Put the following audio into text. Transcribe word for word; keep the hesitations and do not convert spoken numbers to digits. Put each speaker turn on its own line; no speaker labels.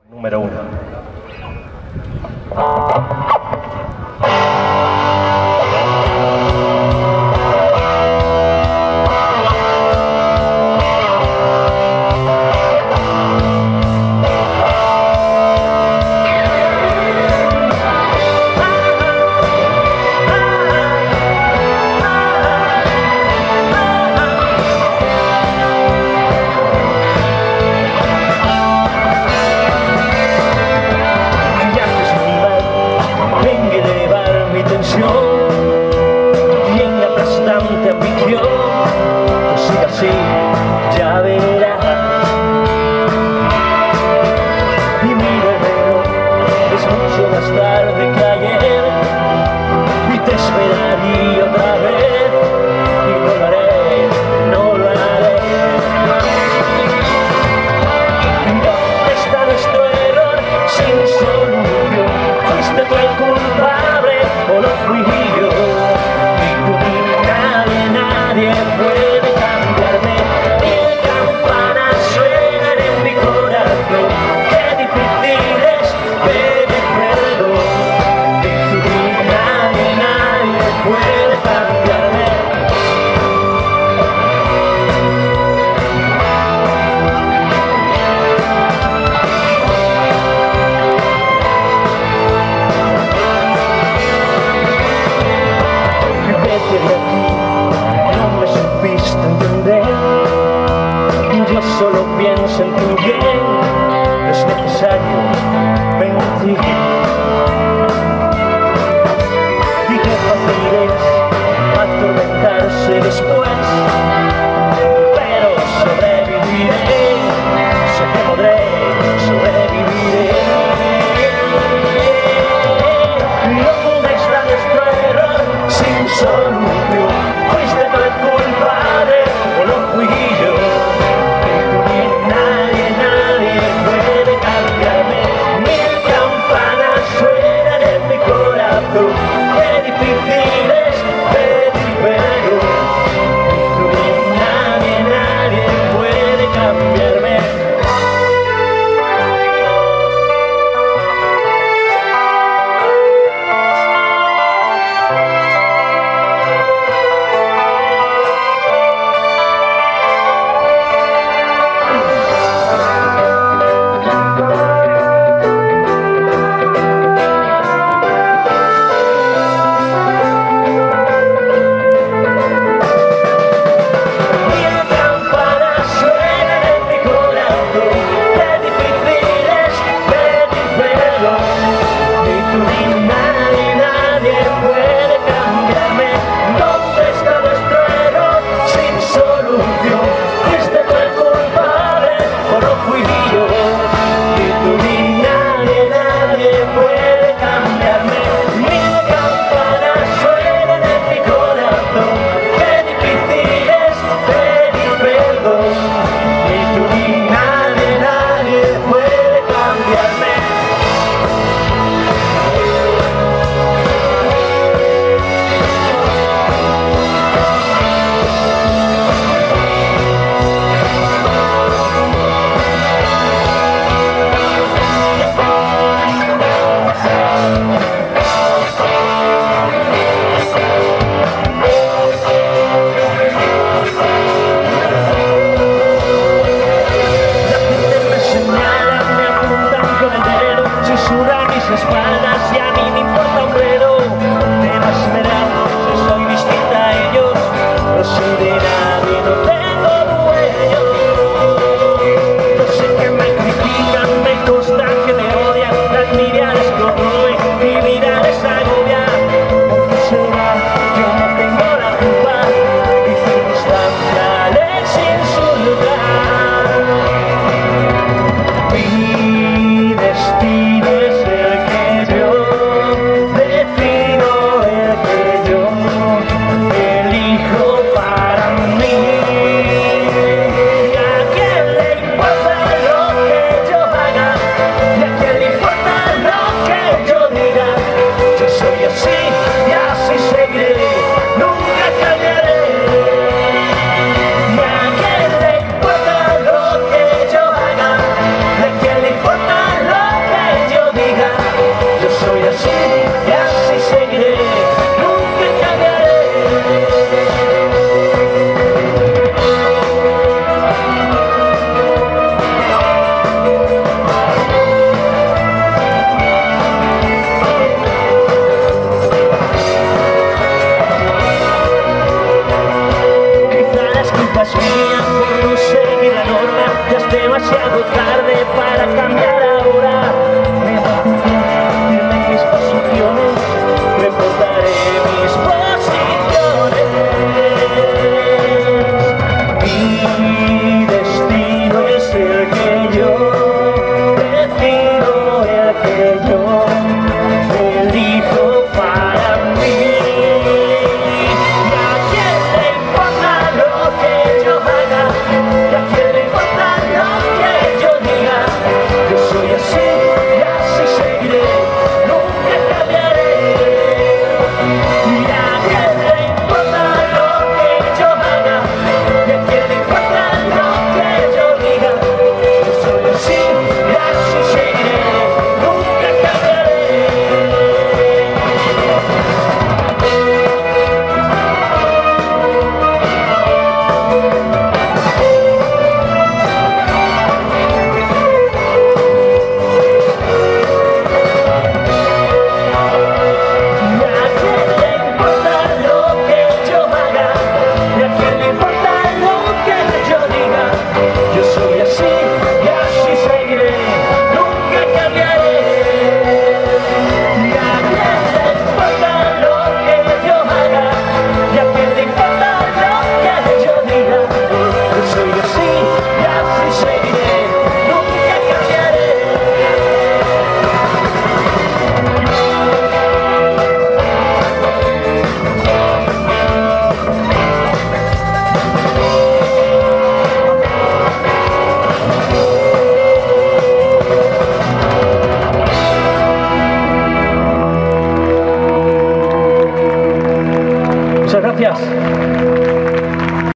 Número uno. Bien aplastante ambición, pues sigue así, ya verás. Y mira el reloj, es mucho más tarde que ayer, y te esperaría otra vez, y no lo haré, no lo haré. ¿Dónde está nuestro error sin solución? ¿Fuiste tú el culpable o lo fui yo? Nadie puede cambiarme, mil campanas suenan en mi corazón. Qué difícil es pedir perdón. Nadie, nadie puede cambiarme. Vete de aquí. No me supiste entender, yo solo pienso en tu bien, no es necesario mentir. Y qué fácil es atormentarse después